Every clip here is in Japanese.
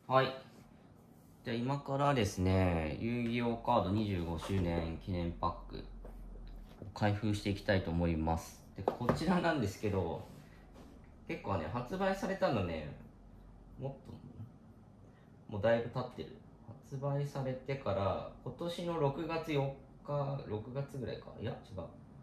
はい。じゃあ今からですね、遊戯王カード25周年記念パックを開封していきたいと思います。で、こちらなんですけど、結構ね、発売されたのね、もうだいぶ経ってる。発売されてから今年の6月4日、6月ぐらいか。いや、違う。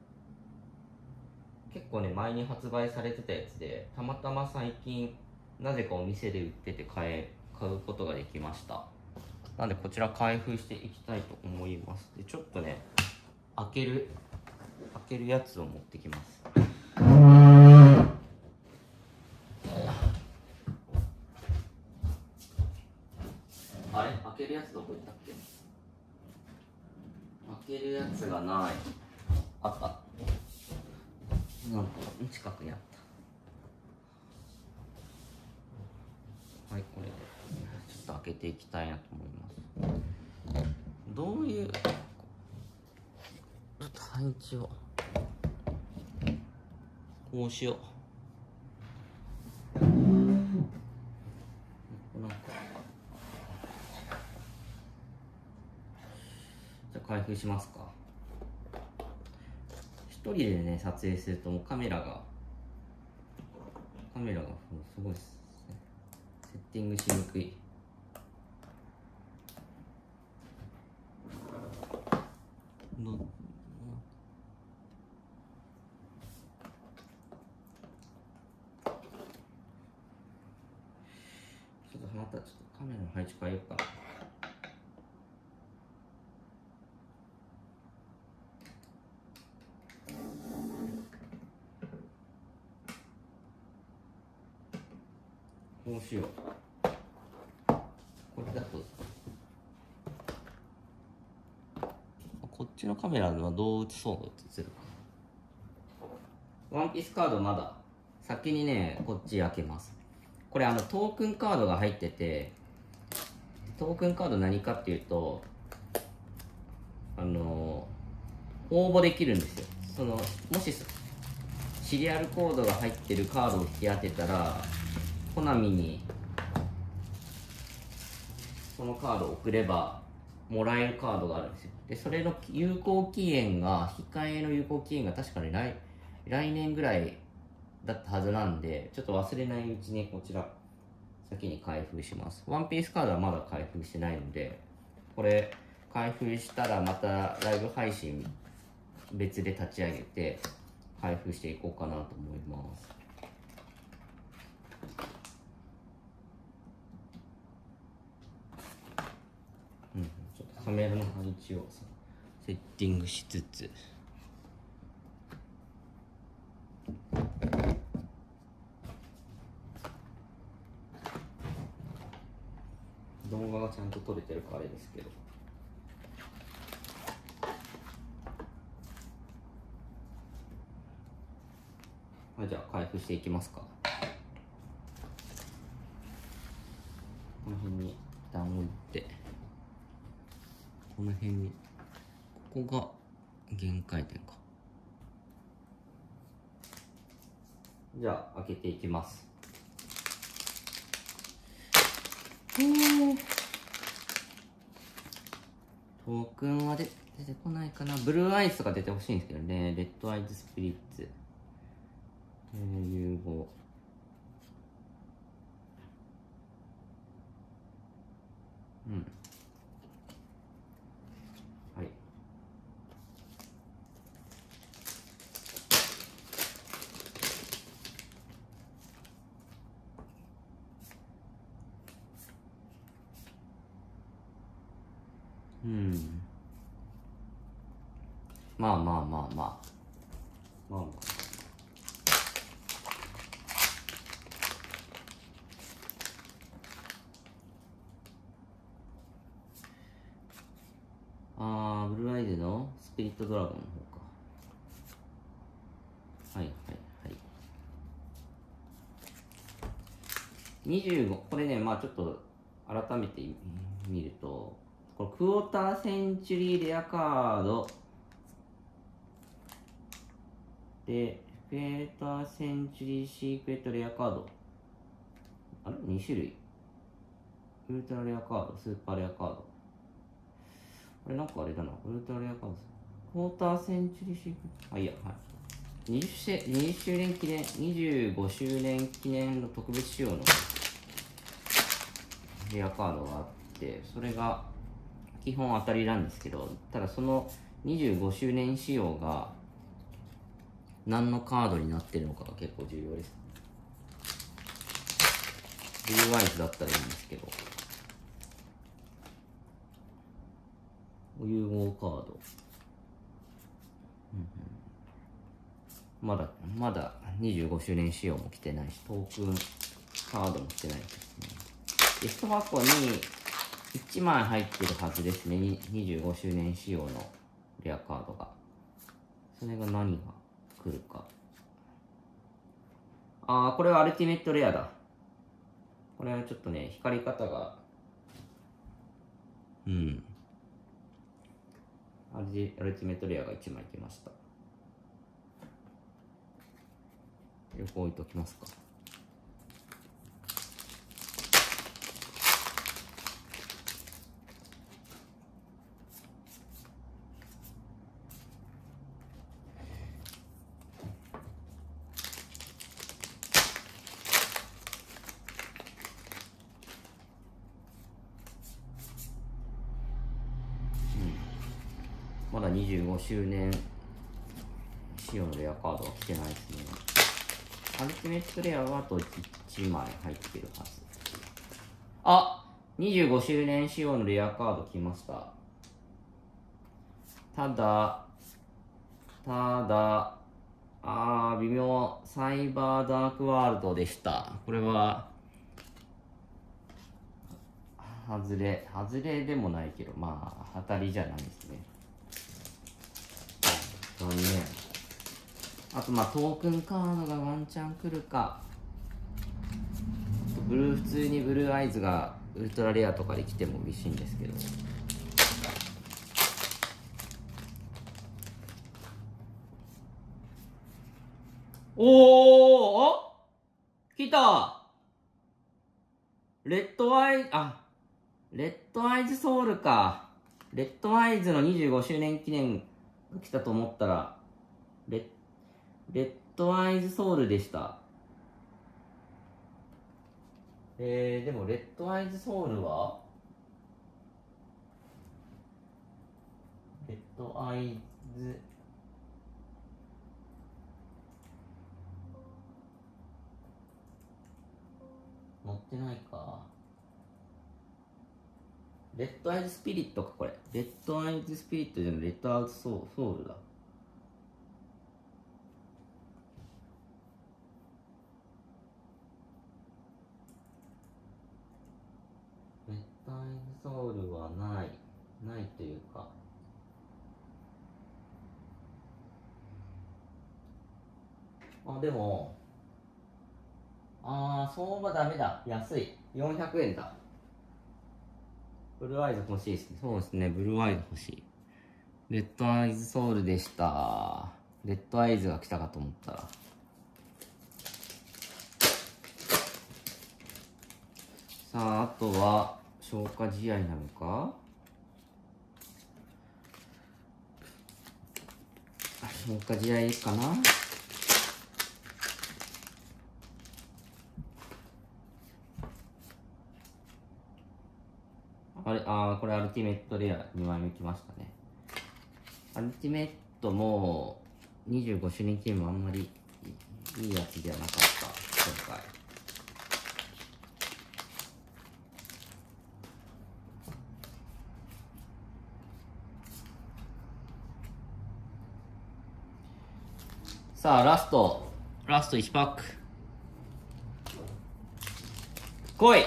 結構ね、前に発売されてたやつで、たまたま最近、なぜかお店で売ってて買うことができました。なんでこちら開封していきたいと思います。でちょっとね、開けるやつを持ってきます。あれ、開けるやつどこ行ったっけ。開けるやつがない。あった。なんか近くにあった。はい、これでちょっと開けていきたいなと思います。どういうちょっと配置をこうしよう。なんかじゃあ開封しますか。一人でね撮影するともうカメラがすごいですね。セッティングしにくい。ちょっとまたカメラの配置変えようかな。こうしよう。これだとこっちのカメラはどう映そうと映るか。ワンピースカードまだ先にねこっち開けます。これトークンカードが入ってて、トークンカード何かっていうと応募できるんですよ。もしシリアルコードが入ってるカードを引き当てたらコナミにそのカードを送ればもらえるカードがあるんですよ。でそれの有効期限が控えの有効期限が確かに来年ぐらいだったはずなんで、ちょっと忘れないうちにこちら先に開封します。ワンピースカードはまだ開封してないので、これ開封したらまたライブ配信別で立ち上げて開封していこうかなと思います。ちょっとカメラの配置をセッティングしつつ、動画がちゃんと撮れてるかあれですけど、じゃあ開封していきますか。この辺に一旦置いて、この辺にここが限界点か。じゃあ開けていきます。トークンは出てこないかな。ブルーアイスが出てほしいんですけどね。レッドアイズスピリッツ、融合、はい。まあまあまあまあまあまあ。ブルーアイズのスピリットドラゴンの方か。はいはいはい。25、これね、まあちょっと改めて見ると、これクォーターセンチュリーレアカードで、クォーターセンチュリーシークレットレアカード、あれ ?2 種類ウルトラレアカード、スーパーレアカード。これなんかあれだな、ウルトラレアカード。クォーターセンチュリーシーフ、いいや、はい。20周年記念、25周年記念の特別仕様のレアカードがあって、それが基本当たりなんですけど、ただその25周年仕様が何のカードになってるのかが結構重要です。ブルーアイズだったらいいんですけど、融合カード、まだ25周年仕様も来てないし、トークンカードも来てないですね。で、1箱に1枚入ってるはずですね、25周年仕様のレアカードが。それが何が来るか。これはアルティメットレアだ。これはちょっとね、光り方が、アルティメットレアが1枚来ました。横置いときますか。まだ25周年仕様のレアカードは来てないですね。アルティメットレアはあと1枚入ってるはず。25周年仕様のレアカード来ました。ただ、微妙。サイバーダークワールドでした。これは、外れでもないけど、当たりじゃないですね。残念。あとトークンカードがワンチャン来るか。普通にブルーアイズがウルトラレアとかで来ても嬉しいんですけど。来た。レッドアイズソウルか。レッドアイズの25周年記念が来たと思ったら、レッドアイズソウルでした。でもレッドアイズソウルはレッドアイズ載ってないか。レッドアイズスピリットか、これ。レッドアイズスピリットじゃない、レッドアイズソウルだ。レッドアイズソウルはないというか、でも、相場ダメだ。安い。400円だ。ブルーアイズ欲しいですね。そうですね、ブルーアイズ欲しい。レッドアイズソウルでした。レッドアイズが来たかと思ったら。さあ、あとは、消化試合なのか？消化試合かな？これアルティメットレア2枚目来ましたね。アルティメットも25周年記念もあんまりいいやつではなかった、今回。さあ、ラスト1パック。来い！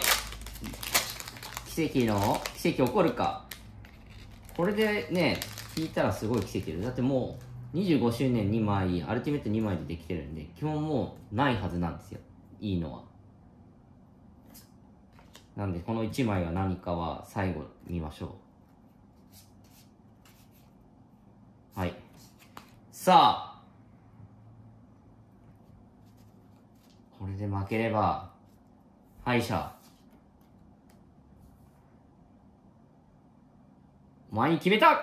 奇跡起こるか。これでね、引いたらすごい奇跡だ。だってもう25周年2枚、アルティメット2枚でできてるんで、基本もうないはずなんですよ。いいのは。なんで、この1枚が何かは最後見ましょう。はい。さあ、これで負ければ敗者。 前に決めた。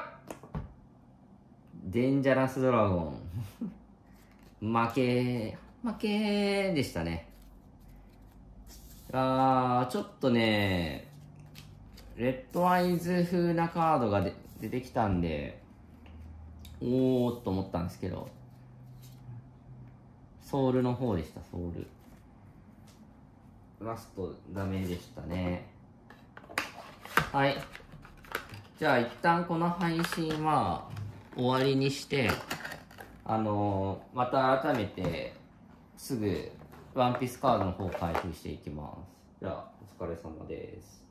デンジャラスドラゴン負けでしたね。ちょっとね、レッドアイズ風なカードが出てきたんで、おーっと思ったんですけど、ソウルの方でした。ソウルラストダメでしたね。はい、じゃあ一旦この配信は終わりにして、また改めてすぐワンピースカードの方開封していきます。じゃあお疲れ様です。